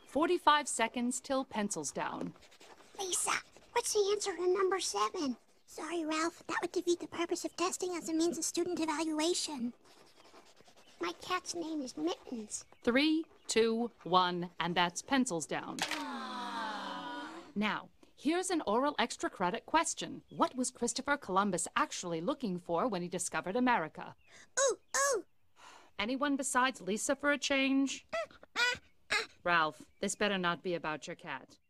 45 seconds till pencil's down. Lisa, what's the answer to number 7? Sorry, Ralph. That would defeat the purpose of testing as a means of student evaluation. My cat's name is Mittens. 3, 2, 1, and that's pencils down. Now, here's an oral extra credit question. What was Christopher Columbus actually looking for when he discovered America? Ooh, ooh! Anyone besides Lisa for a change? Ralph, this better not be about your cat.